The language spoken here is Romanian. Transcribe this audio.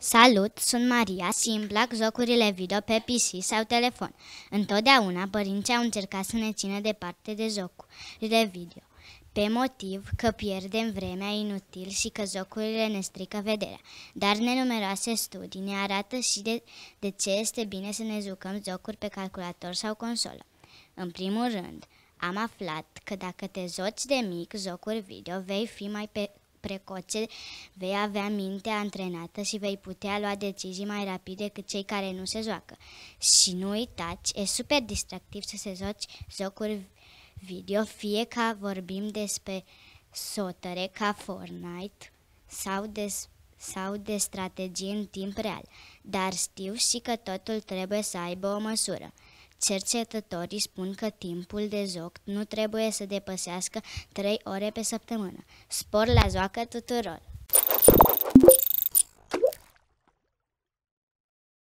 Salut, sunt Maria și îmi plac jocurile video pe PC sau telefon. Întotdeauna părinții au încercat să ne țină departe de jocurile video, pe motiv că pierdem vremea inutil și că jocurile ne strică vederea. Dar nenumeroase studii ne arată și de ce este bine să ne jucăm jocuri pe calculator sau consolă. În primul rând, am aflat că dacă te joci de mic jocuri video, vei fi mai precoce, vei avea mintea antrenată și vei putea lua decizii mai rapide decât cei care nu se joacă. Și nu uitați, e super distractiv să se joci jocuri video, fie că vorbim despre sotere ca Fortnite sau de strategie în timp real. Dar știu și că totul trebuie să aibă o măsură. Cercetătorii spun că timpul de joc nu trebuie să depășească 3 ore pe săptămână. Spor la joacă tuturor!